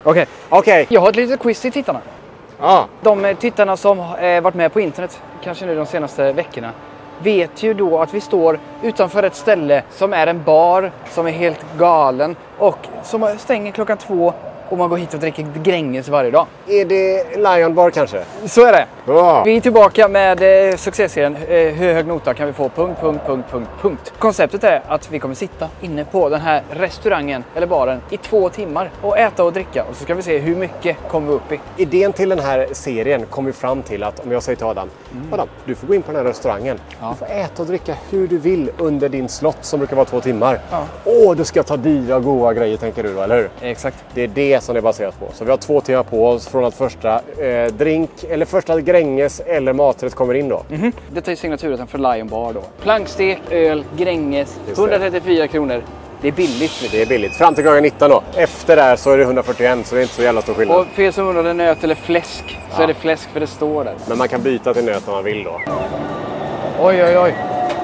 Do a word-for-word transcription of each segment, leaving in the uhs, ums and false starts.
Okej. Okej. Jag har ett litet quiz till tittarna. Ja. De tittarna som eh, varit med på internet, kanske nu de senaste veckorna, vet ju då att vi står utanför ett ställe som är en bar som är helt galen och som stänger klockan två och man går hit och dricker Gränges varje dag. Är det Lion Bar kanske? Så är det. Bra. Vi är tillbaka med eh, succéserien eh, Hur hög nota kan vi få? Punkt, punkt, punkt, punkt, punkt. Konceptet är att vi kommer sitta inne på den här restaurangen eller baren i två timmar och äta och dricka och så ska vi se hur mycket kommer vi upp i. Idén till den här serien kom vi fram till att om jag säger till Adam, mm. Adam, du får gå in på den här restaurangen. Ja. Du får äta och dricka hur du vill under din slott som brukar vara två timmar. Åh, ja. oh, du ska ta dyra och goda grejer tänker du då, eller hur? Exakt. Det är det som det baseras på. Så vi har två timmar på oss från att första eh, drink eller första Gränges eller maträtt kommer in då. Mm-hmm. Detta är signaturen för Lion Bar då. Plankstek, öl, Gränges, etthundratrettiofyra kronor. Det är billigt. Det är billigt. Fram till klockan nitton då. Efter där så är det etthundrafyrtioett så det är inte så jävla stor skillnad. Och för er som undrar nöt eller fläsk så ja. Är det fläsk för det står där. Men man kan byta till nöt om man vill då. Oj, oj, oj.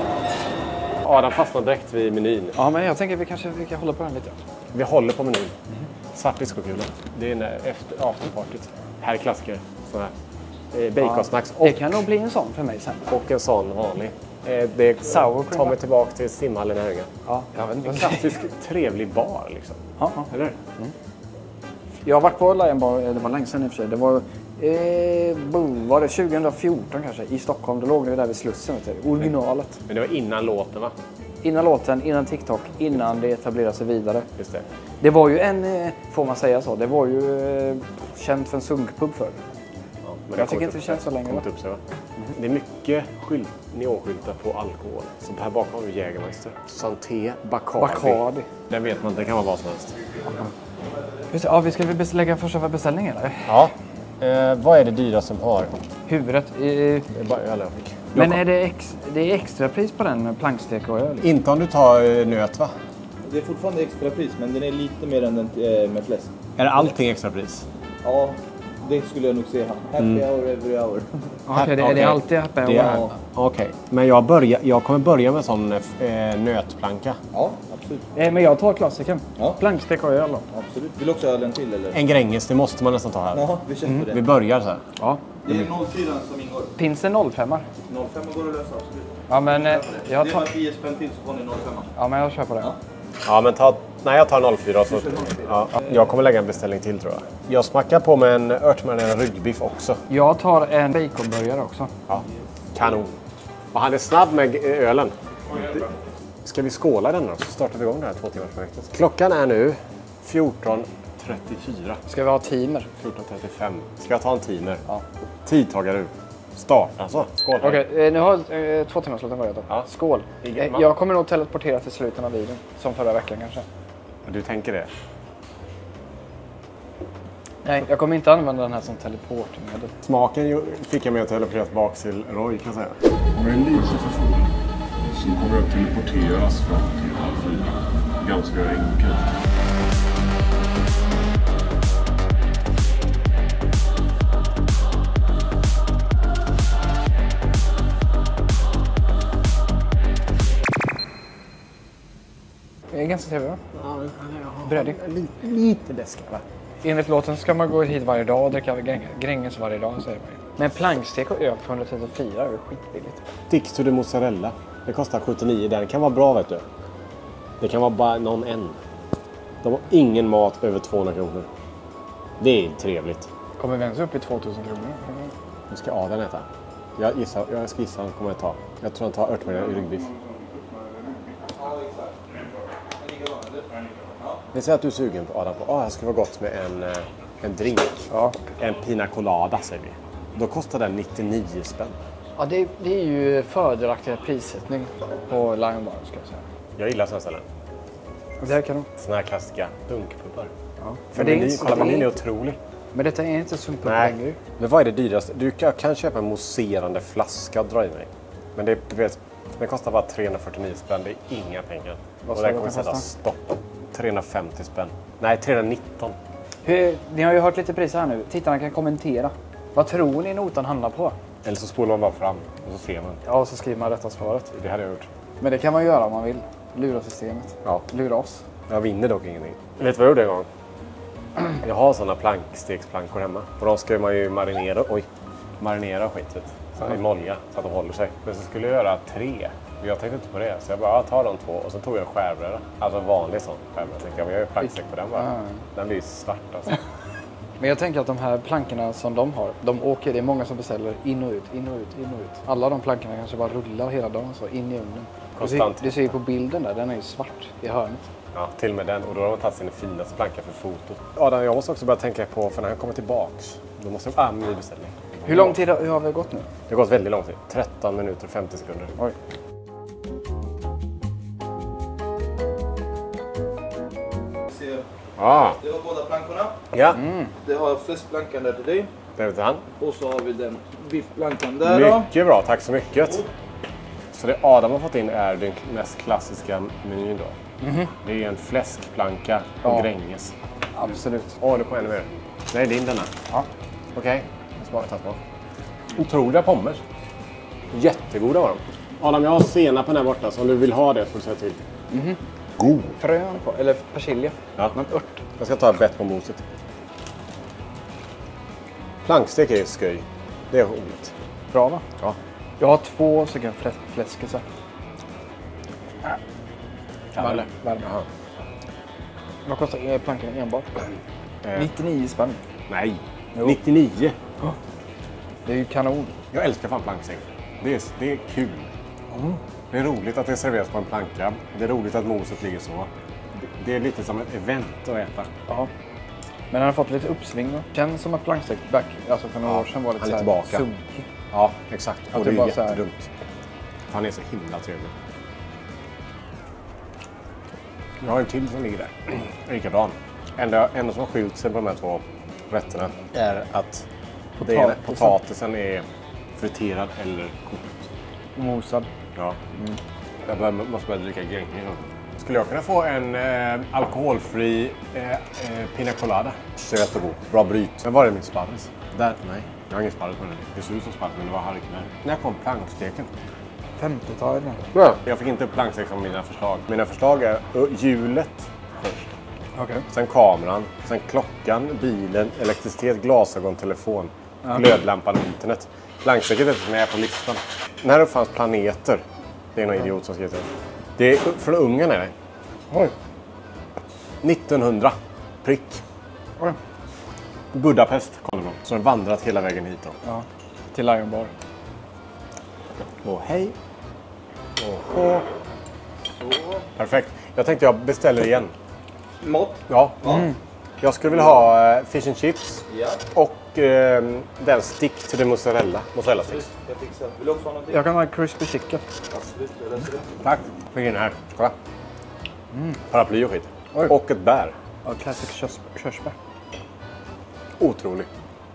Adam fastnar direkt vid menyn. Ja, men jag tänker att vi kanske vi kan hålla på den lite. Vi håller på menyn. Mm. Svart diskokula. Det är efter afterpartyt. Här är klassiker. Sådana här. Eh, baconsnacks. Ja, det kan nog bli en sån för mig sen. Och en sån vanlig. Eh, det Sour tar mig tillbaka till simhallen här höger. Ja, jag vet inte. En klassisk trevlig bar liksom. Ja, ja. Eller? Mm. Jag har varit på Lion Bar, det var länge sedan i och för sig. Det var, eh, boom, var det tjugohundrafjorton kanske i Stockholm. Då låg vi där vid Slussen, vet du, originalet. Men det var innan låten va? Innan låten, innan TikTok, innan det etablerade sig vidare. Just det. Det var ju en, får man säga så, det var ju eh, känt för en sunkpub förr. Ja, men jag tycker inte det känns så länge. Upp sig, va? Mm. Det är mycket skylt, neonskyltar på alkohol. Så här bakom har vi Jägermeister. Santé, Bacardi. Bacardi. Den vet man inte, det kan vara vad som helst. Just det, ja, vi ska vi lägga första beställning eller? Ja. Eh, vad är det dyra som har? Huvudet. Eh, det är bara öl. Men är det, ex, det är extra pris på den plankstek och öl? Inte om du tar nöt va? Det är fortfarande extra pris men den är lite mer än den med fläsk. Är allting extra pris? Ja, det skulle jag nog säga. Happy mm. hour every hour. Okej, okay, det, okay. det är alltid happy hour. Ja. Okej, okay. Men jag, börjar, jag kommer börja med sån eh, nötplanka. Ja, absolut. Eh, men jag tar klassiken. Ja. Plankstek och öl då. Absolut. Vill du också ha den till eller? En Gränges, det måste man nästan ta här. Ja, vi köper mm. det. Vi börjar så här. Ja. Det är noll fyra som ingår. Finns det noll fem? noll fem går att lösa, absolut. Ja, men eh, jag tar... Det är tio spänn till så får ni noll fem. Ja, men jag köper det. Ja. Ja, men ta... Nej, jag tar noll fyra. Så... Ja. Jag kommer lägga en beställning till tror jag. Jag smackar på med en örtmarinerad ryggbiff också. Jag tar en baconburgare också. Ja, kanon. Och han är snabb med ölen. Ska vi skåla den då? Så startar vi igång det här två timmars projektet. Klockan är nu fjorton trettiofyra. Ska vi ha timer? fjorton trettiofem. Ska jag ta en timer? Ja. Tidtagare du. Starta alltså. Skål. Okej, okay, nu har eh, två timmar slutat börjat då. Ja. Skål. Eh, jag kommer nog teleportera till slutet av videon. Som förra veckan kanske. Du tänker det? Nej, jag kommer inte använda den här som teleportmedel. Smaken fick jag med att teleportera tillbaka till Roy kan jag säga. Om jag är lite för full så kommer jag teleporteras fram till halv fyra. Ganska enkelt. Det är ganska trevligt va? Ja, Brödig. Lite, lite läskigt va? Enligt låten ska man gå hit varje dag och dricka Gränges varje dag, säger man ju. Men plankstek och öl för etthundratrettiofyra är skitbilligt. Stick to the mozzarella. Det kostar sjuttionio. Den kan vara bra vet du. Det kan vara bara någon en. De har ingen mat över tvåhundra kronor. Det är trevligt. Kommer vi ens upp i tvåtusen kronor? Nu ska Adam äta. Jag, gissar, jag ska gissa han kommer att ta. Jag tror han tar örtmarinerad i ryggbiff. Vi säger att du är sugen på Adam på. Ah, det skulle vara gott med en, en drink. Ja. En pina colada säger vi. Då kostar den nittionio spänn. Ja, det, det är ju fördelaktigare prissättning på Lion Bar ska jag säga. Jag gillar sådana ställen. Det här kan de. Sådana här klassiska dunkpubbar. Ja. För det är inte, kolla, menyn är otrolig. Men detta är inte sumpub längre. Men vad är det dyraste? Du kan, kan köpa en mousserande flaska och dra i mig. Men det, du vet, det kostar bara trehundrafyrtionio spänn. Det är inga pengar. Vad och där kommer sätta stopp. trehundrafemtio spänn. Nej, trehundranitton. Hur, ni har ju hört lite priser här nu. Tittarna kan kommentera. Vad tror ni notan hamnar på? Eller så spolar man bara fram och så ser man. Ja, och så skriver man rätta svaret. Det hade jag gjort. Men det kan man göra om man vill. Lura systemet. Ja. Lura oss. Jag vinner dock ingenting. Vet du vad jag gjorde en gång? Jag har sådana plankstekplankor hemma. Och de ska man ju marinera, oj, marinera skitet så i molja så att de håller sig. Men så skulle jag göra tre. Jag tänkte inte på det. Så jag bara tar de två och så tog jag skärbräda. Alltså vanlig sån skärbräda. Jag tänkte jag, jag gör plankstek på den bara. Ah. Den blir ju svart alltså. Men jag tänker att de här plankorna som de har, de åker, det är många som beställer in och ut, in och ut, in och ut. Alla de plankorna kanske bara rullar hela dagen så, in i ugnen. Du ser, Konstant. du ser ju på bilden där, den är ju svart i hörnet. Ja, till och med den. Och då har de tagit sin finaste planka för foto. Adam, jag måste också börja tänka på, för när han kommer tillbaks, då måste jag... Ah, ny beställning. Hur lång tid har, hur har vi gått nu? Det har gått väldigt lång tid. tretton minuter och femtio sekunder. Oj. Ah, Det var båda plankorna. ja. Det har fläskplankan där till dig. Det vet han. Och så har vi den biffplankan där då. Mycket bra, tack så mycket. Så det Adam har fått in är den mest klassiska menyn då. Det är en fläskplanka och Ja. Gränges. Absolut. Åh, det kommer ännu mer. Nej, det är denna. Ja. Okej, jag smakar ta smak. Otroliga pommes. Jättegoda var de. Adam, jag har senapen här borta, så om du vill ha det får du säga till. God. Frön på, eller persilja. Ja. Någon ört. Jag ska ta ett bett på moset. Plankstek är sköj. Det är roligt. Bra va? Ja. Jag har två stycken fläs fläskisar. Eller? Värme. Jaha. Vad kostar eh, plankan enbart? Eh, nittionio spänn. nej. Jo. nittionio. Det är ju kanon. Jag älskar fan plankstek. Det är, det är kul. Det är roligt att det serveras på en planka. Det är roligt att moset ligger så. Det, det är lite som ett event att äta. Ja. Men han har fått lite uppsving va? Känns som att plankstek back, alltså för några Ja, år sedan var lite han är så här tillbaka. sunkig. Ja, exakt. Att Och det det är bara så här- jättedumt. Han är så himla trevlig. Jag har en till som ligger där. Likadan. Enda, enda som har skilt sig på de här två rätterna är att det är, Potatisen. potatisen är friterad eller kokt. Mosad. Ja. Jag bör, måste börja dricka Gränges. Skulle jag kunna få en eh, alkoholfri eh, eh, pina colada? Så jättegod. Bra bryt. Men var är min sparris? Där? Nej. Jag har ingen sparris på den. Det ser ut som sparris men det var harknär. När kom planksteken? femtiotalet. Ja. Jag fick inte upp plankstek som mina förslag. Mina förslag är uh, hjulet först. Okej. Sen kameran. Sen klockan, bilen, elektricitet, glasögon, telefon. Glödlampan och internet. Planksteket är som jag är på listan. När uppfanns planeter? Det är någon idiot som skrivit det. Det är från Ungern är det. Oj. nittonhundra. Prick. Oj. Budapest kom det från. Så den vandrat hela vägen hit då. Ja. Till Lion Bar. Och hej. Och hå. Perfekt. Jag tänkte jag beställer igen. Mått. Ja. Mm. Jag skulle vilja ha uh, fish and chips. Ja. Och uh, den stick till det mozzarella. Mozzarella sticks. Jag fixar. Vill du också ha någonting? Jag kan ha crispy chicken. Absolut, jag löser det. Tack. Fick in här. Kolla. Paraply och skit. Oj. Och ett bär. Ja, classic körs körsbär. Otrolig.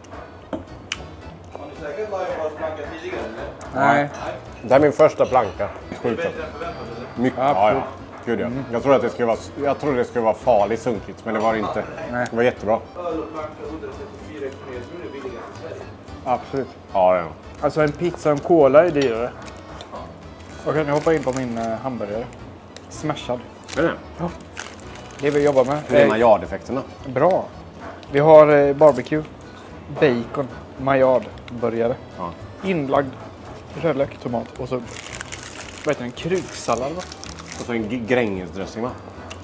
Har ni säkert Lion Bars planka tidigare eller? Nej. Det här är min första planka. Sjukt. Bättre än förväntat eller? Mycket. Ja, Ja, ja. absolut. Gud, ja. Jag trodde att det skulle vara, jag trodde det skulle vara farligt sunkigt, men det var det inte. Nej. Det var jättebra. Öl och planka etthundratrettiofyra kronor. Nu är det billigast i Sverige. Absolut. Ja, ja. Alltså en pizza och en cola är dyrare. Okej, nu hoppar jag in på min uh, hamburgare. Smashad. Det är det. Det vi jobbar med. Hur är Eh, maillardeffekterna? Bra. Vi har eh, barbecue, bacon, maillardburgare, Ja. inlagd rödlök, tomat och så vad heter den? Kruksallad va? Och så en g- Grängesdressing, va?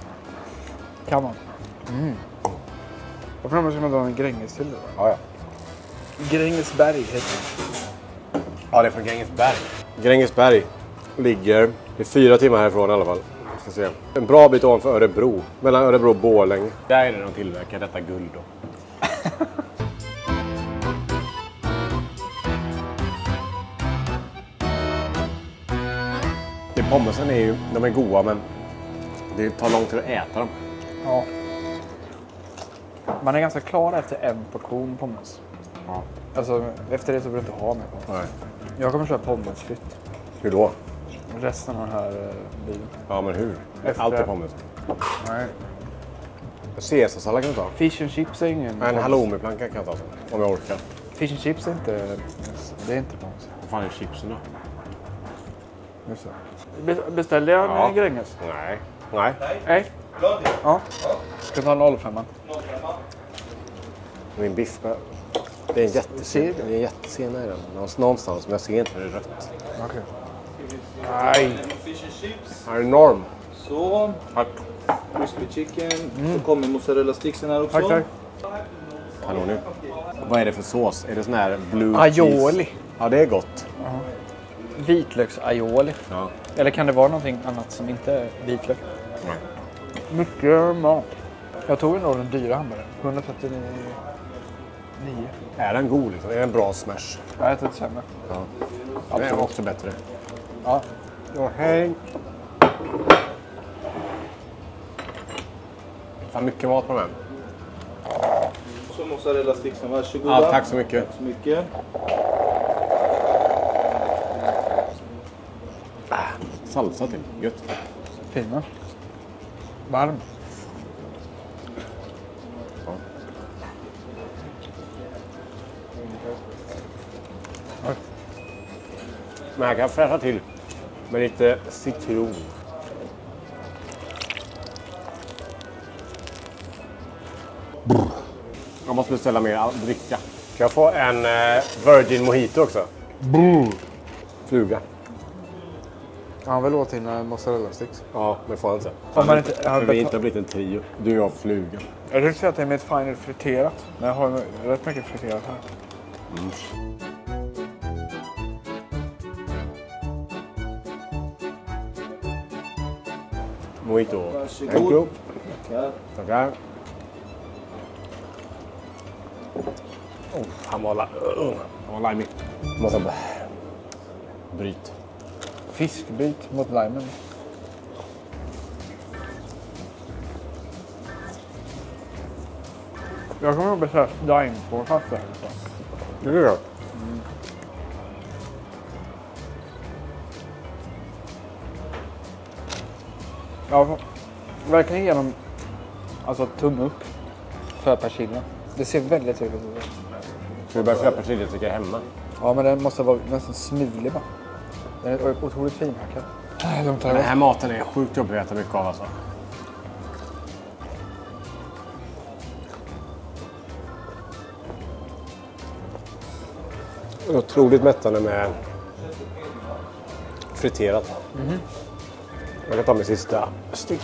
Kan man. Mm. Varför ska man dra en Gränges till det? Ja, ja. Grängesberg heter det. Ja, det är från Grängesberg. Grängesberg ligger, det är fyra timmar härifrån i alla fall. Ska se. En bra bit ovanför Örebro. Mellan Örebro och Borlänge. Där är det de tillverkar detta guld då. Det pommesen är ju, de är goda men det tar lång tid att äta dem. Ja. Man är ganska klar efter en portion pommes. Ja. Alltså efter det så vill du inte ha mer pommes. Nej. Jag kommer köra pommes fritt. Hur då? Resten av den här eh, bilen. Ja, men hur? Efter- Allt är pommes. Nej. Caesarsallad kan du ta. Fish and chips är ingen En pommes. halloumiplanka kan jag ta så. Om jag orkar. Fish and chips är inte, det är inte pommes. Vad fan är chipsen då? Just det. Be- beställde jag Ja. en Gränges? Nej. Nej. Nej. Vill du ha det? Ja. Ska du ta noll fem? noll fem. Min biff. Det är en jättesen, det är en jättesena i den. Någonstans, men jag ser inte hur det är rött. Okej. Okay. Nej. Fish and chips. Här är enorm. Så. Tack. Crispy chicken. Mm. Så kommer mozzarella sticksen här också. Tack, tack. Kanon. Vad är det för sås? Är det sån här blue aioli. Cheese? Ja, det är gott. Uh-huh. Vitlöks-aioli. Ja. Eller kan det vara någonting annat som inte är vitlök? Nej. Mycket mat. Jag tog nog den dyra hamburgaren. etthundratrettionio. Är den god liksom? Är den bra smash? Jag äter inte sämre. Ja. Den är också bättre. Ja. Ja, hej. Fan, mycket mat på den. Så mozzarella sticksen, varsågoda. Ja, tack så mycket. Tack så mycket. Ah, salsa till. Gött. Fina. Varm. Ja. Men här kan jag fräscha till med lite citron. Brr. Jag måste beställa mer dricka. Kan jag få en eh, Virgin Mojito också? Brr. Fluga. Han vill åt till mozzarella sticks. Ja, men får han inte. Om man inte, För vi inte har blivit en trio. Du och jag fluga. Jag tänkte säga att det är med ett final friterat. Men jag har rätt mycket friterat här. Mm. Mojito. Varsågod. Thank you. Tackar. Tackar. Oh, han var, la- uh, han var limey. Måste b- bryt. Fiskbit mot limen. Jag kommer att beställa dime på kaffe. Det är det. Mm. Jag får verkligen genom alltså tumme upp för persillen. Det ser väldigt trevligt ut. Ska vi börja köpa persilja hemma? Ja, men den måste vara nästan smulig bara. Den är otroligt finhackad. De tar Den här maten är sjukt jobbig att äta mycket av alltså. Otroligt mättande med friterat. Mm-hmm. Jag kan ta min sista styck.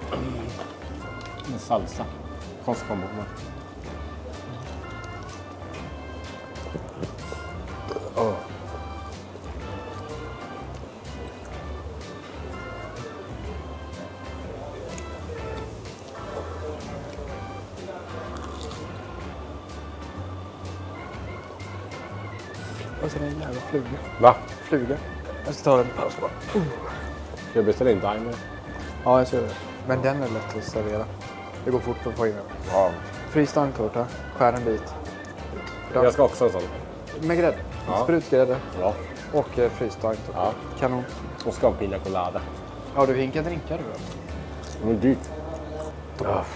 En salsa. Kostkombo. Oh. Och så är det en jävla fluga. Va? Fluga. Jag ska ta en paus bara. Uh. Ska jag beställa in dime? Ja, jag ser det. Men den är lätt att servera. Det går fort att få in den. Ja. Fryst anktorta. Skär en bit. Jag ska också ha en sån. Med grädde. Ja. Sprutgrädde. Ja. Och eh, fryst anktorta. Ja. Kanon. Och ska ha en pina colada. Ja, du hinkar drinkar du då? Det är dyrt. Ja.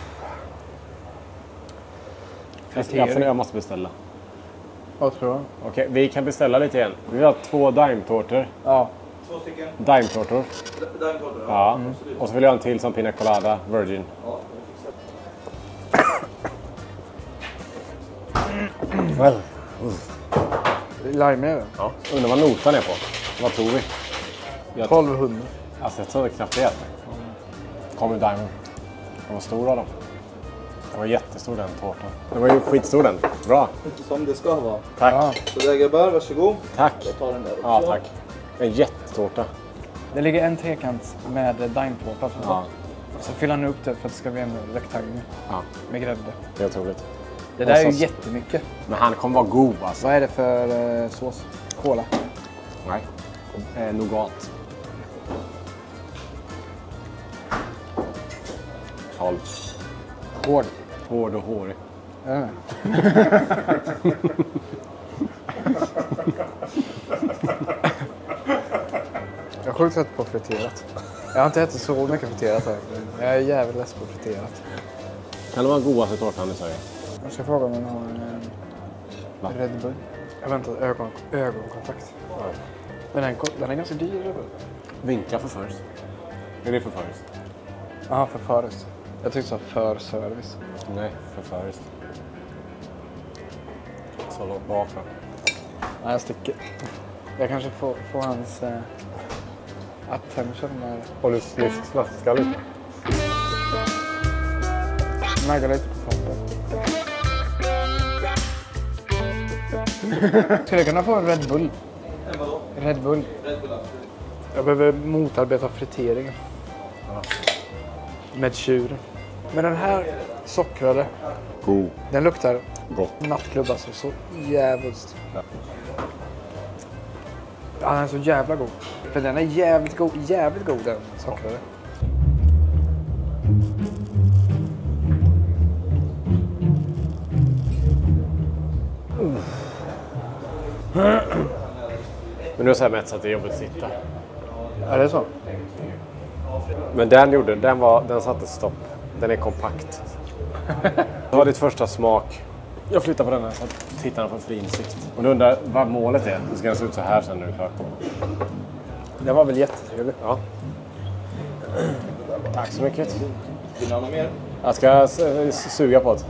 Jag, Fritering. jag måste beställa. Vad tror du? Okej, vi kan beställa lite igen. Vi vill ha två dime-tårtor. Ja. Två stycken. Dime-tårtor. Dime-tårtor, Ja. Mm. Och så vill jag ha en till som pina colada, virgin. Ja, Well. Lime är det. Ja. Undrar vad notan är på. Vad tror vi? Jag, tolvhundra. alltså, jag tror knappt det. Kommer dime. Den var stor av dem. Den var jättestor den tårtan. Den var ju skitstor den. Bra. som det ska vara. Tack. Ja. Så där grabbar, varsågod. Tack. Jag tar den där också. Ja, tack. En jättetårta. Det ligger en trekant med daimtårta. Ja. Så fyller han upp det för att det ska bli en rektangel Ja, med grädde. det är otroligt. Det där är ju Och så- jättemycket. Men han kommer vara god alltså. Vad är det för eh, sås? Cola? Nej. Eh, nougat. tolv. Hård. Hård och hårig. Ja. Jag är sjukt trött på friterat. Jag har inte ätit så mycket friterat här. Jag är jävligt less på friterat. Kan det vara godaste tårtan i Sverige? Jag ska fråga om den har en Va? eh, Red Bull. Jag väntar ögon, ögonkontakt. Men den, den är ganska dyr, Red Bull. Vinka för först. Är det för först? Ja, för först. Jag tyckte så för service. Nej, för först. så långt bak. Nej, jag sticker. Jag kanske får, får hans eh, attention när... Har du snift snaska lite? Naggar lite på toppen. Skulle jag kunna få en Red Bull? En vadå? Red Bull. Red Bull, absolut. Jag behöver motarbeta friteringen. Ja. Med tjuren. Men den här sockrade, God. den luktar Gott. nattklubb alltså. Så jävligt. Ja. Ja, den är så jävla god. För den är jävligt god, jävligt god den sockrade. Men nu är så här mätt så att det är jobbigt att sitta. Är det så? Men den gjorde, den var, den satte stopp. Den är kompakt. Det var ditt första smak. Jag flyttar på den här så att tittarna får fri insikt. Och du undrar vad målet är. Det ska se ut så här sen när du är klar. Den var väl jättetrevlig. Ja. Tack så mycket. Vill du ha något mer? Jag ska s- suga på det.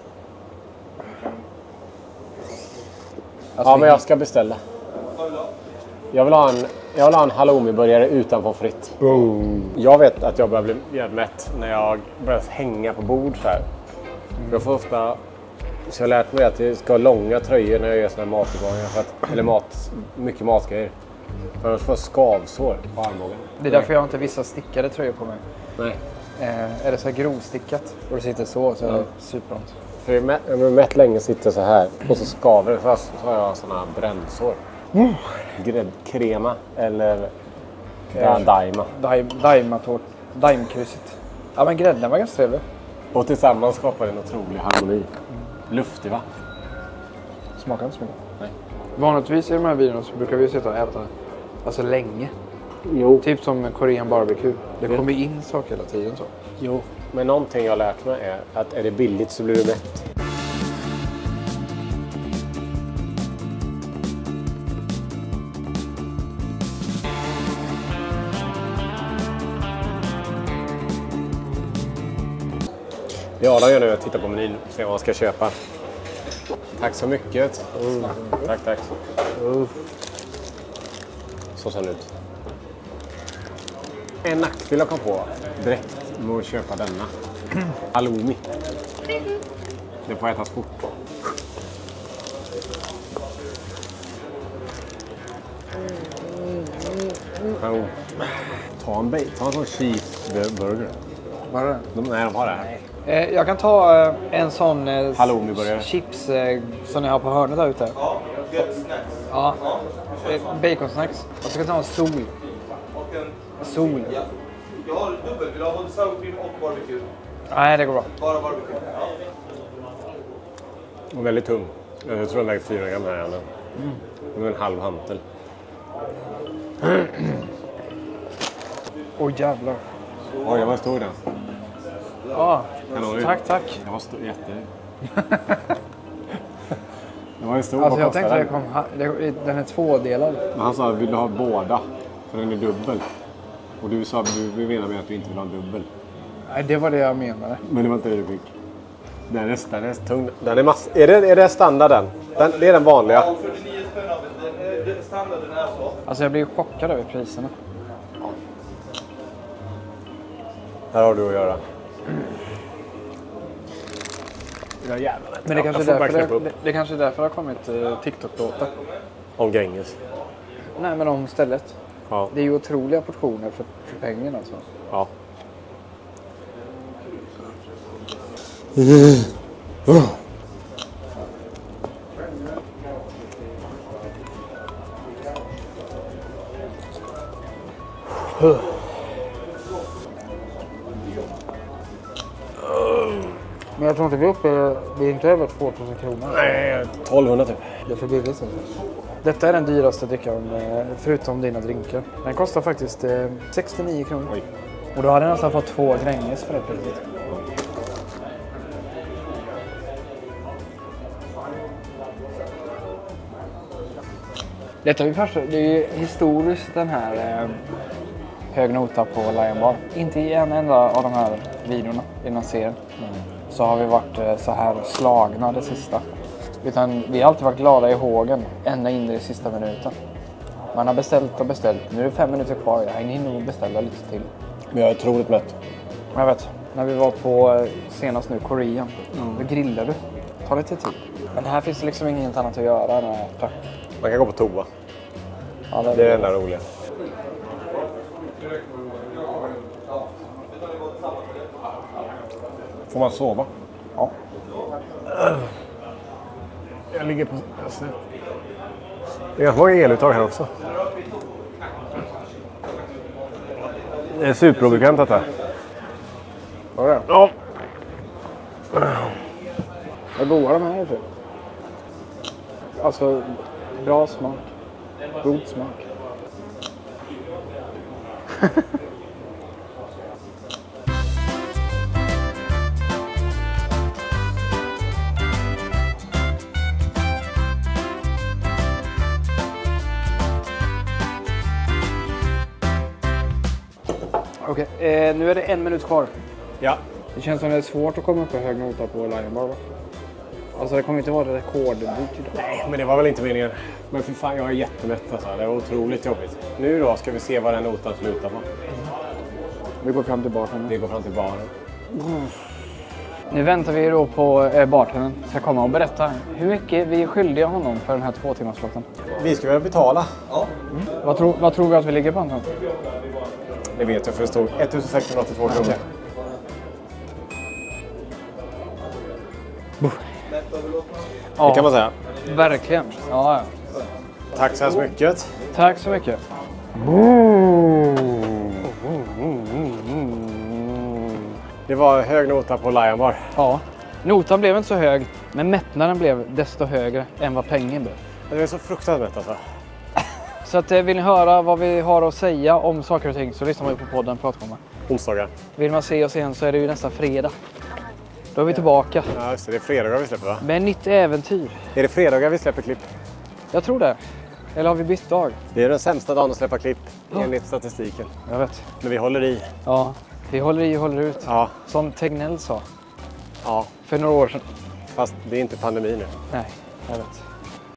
Alltså, Ja, men jag ska beställa. Jag vill ha en, jag vill ha en halloumi-burgare utan pommes frites. Jag vet att jag börjar bli jävligt mätt när jag börjar hänga på bord så här. Jag får ofta... Så jag har lärt mig att jag ska ha långa tröjor när jag gör såna här matutgångar. För att, eller mat, mycket matgrejer. För att få skavsår på armbågen. Det är därför jag har inte vissa stickade tröjor på mig. Nej. Eh, är det så här grovstickat och det sitter så, så är det Ja. superont. För jag är mätt, jag är mätt länge sitter så här. Och så skaver det. Så så har jag såna här brännsår. Mm. Gräddkrema eller ja, daima. Daim, daimatårt, daimkrysset. Ja, men grädden var ganska trevlig. Och tillsammans skapar det en otrolig harmoni. Luftig va? Smakar inte så mycket. Nej. Vanligtvis i de här videorna så brukar vi sitta och äta alltså länge. Jo. Typ som Korean barbecue. Det kommer in saker hela tiden så. Jo. Men någonting jag har lärt mig är att är det billigt så blir du mätt. Det Adam gör nu är att titta på menyn och se vad man ska köpa. Tack så mycket. Mm. Tack, tack. Mm. Så ser den ut. En nackdel jag kom på direkt med att köpa denna. Halloumi. Det får ätas fort. Mm. Ta en, ta en sån cheeseburger. Vad är det? De, nej, de har det här. Eh, jag kan ta eh, en sån eh, Halloumi-burgare. chips eh, som ni har på hörnet där ute. Ja, gött snacks. Ja. Eh, baconsnacks. Och så kan jag ta en sol. Och en... Sol. Ja. Jag har dubbel. Vill du ha både sour cream och barbecue? Nej, det går bra. Bara barbecue. Ja. Och väldigt tung. Jag tror den väger fyra gram här. Mm. Och en halv hantel. Åh oh, jävlar. Oj, det var stor den. Ja, Kanon. tack, tack. Det var stor, jätte... det var en stor. Alltså Vad jag kostar tänkte den? det kom, ha- det, den är tvådelad. Men han sa, vill du ha båda? För den är dubbel. Och du sa, du menar med att du inte vill ha en dubbel. Nej, det var det jag menade. Men det var inte det du fick. Den är, den är tung. Den är mass... Är det, är det standarden? Den, det är den vanliga. Ja, fyrtionio spänn av det. Den standarden är så. Alltså jag blir chockad över priserna. Här har du att göra. Ja, jävlar. Men det Ja, kanske, jag får är bara därför knäppa det, upp. det, det kanske är därför det har kommit uh, TikTok-låtar. Om Gränges. Nej, men om stället. Ja. Det är ju otroliga portioner för, för pengarna alltså. Ja. Men jag tror inte vi är uppe, vi är inte över tvåtusen kronor. Nej, tolvhundra typ. Det är för billigt alltså. Detta är den dyraste drickan eh, förutom dina drinkar. Den kostar faktiskt eh, sextionio kronor. Oj. Och då hade jag nästan fått två Gränges för det priset. Detta är ju först, det är ju historiskt den här eh, hög nota på Lion Bar. Inte i en enda av de här videorna i den här serien. Mm. Så har vi varit eh, så här slagna det sista. Utan vi har alltid varit glada i hågen ända in i sista minuten. Man har beställt och beställt. Nu är det fem minuter kvar. Jag hinner nog beställa lite till. Men jag är otroligt mätt. Jag vet. När vi var på senast nu, Korean. Mm. Då grillade du. Ta lite tid. Men här finns det liksom inget annat att göra än att äta. Man kan gå på toa. Ja, det är det är det enda roliga. Får man sova? Ja. Jag ligger på... Det är ganska många eluttag här också. Det är superobekvämt detta. Var det? Ja. Vad goda de här är för. Alltså, bra smak. God smak. Okej, eh, nu är det en minut kvar. Ja. Det känns som det är svårt att komma upp på hög nota på Lion Bar, va? Alltså det kommer inte vara rekorddyrt idag. Nej, men det var väl inte meningen. Men för fan, jag är jättemätt alltså. Det var otroligt jobbigt. Nu då ska vi se vad den notan slutar på. Vi går fram till baren. Vi går fram till baren. Mm. Nu väntar vi då på eh, bartendern ska komma och berätta hur mycket vi är skyldiga honom för den här två timmars flotten. Vi ska väl betala? Ja. Mm. Vad, tro, vad tror vi att vi ligger på, Anton? Det vet jag, för det stod ettusensexhundraåttiotvå kronor. Okay. Ja, det kan man säga. Verkligen. Ja, ja. Tack så hemskt mycket. Tack så mycket. Det var hög nota på Lion Bar. Ja, notan blev inte så hög, men mättnaden blev desto högre än vad pengen blev. Det är så fruktansvärt alltså. Så att, vill ni höra vad vi har att säga om saker och ting så lyssnar man ju på podden Pratkomma. Onsdagar. Vill man se oss igen så är det ju nästa fredag. Då är vi tillbaka. Ja, just det. Det är fredagar vi släpper, va? Med nytt äventyr. Är det fredagar vi släpper klipp? Jag tror det. Eller har vi bytt dag? Det är den sämsta dagen att släppa klipp, ja. enligt statistiken. Jag vet. Men vi håller i. Ja, vi håller i och håller ut. Ja. Som Tegnell sa. Ja. För några år sedan. Fast det är inte pandemi nu. Nej, jag vet.